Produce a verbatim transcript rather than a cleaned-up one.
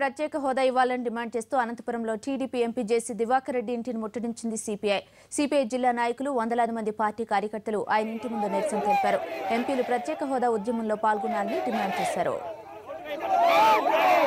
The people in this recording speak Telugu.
ప్రత్యేక హోదా ఇవ్వాలని డిమాండ్ చేస్తూ అనంతపురంలో TDP MP JC Diwakar Reddy ఇంటిని ముట్టడించింది సిపిఐ. సిపిఐ జిల్లా నాయకులు వందలాది మంది పార్టీ కార్యకర్తలు ఆయన ఇంటి ముందు నిరసన తెలిపారు. ఎంపీలు ప్రత్యేక హోదా ఉద్యమంలో పాల్గొనాలని డిమాండ్ చేశారు.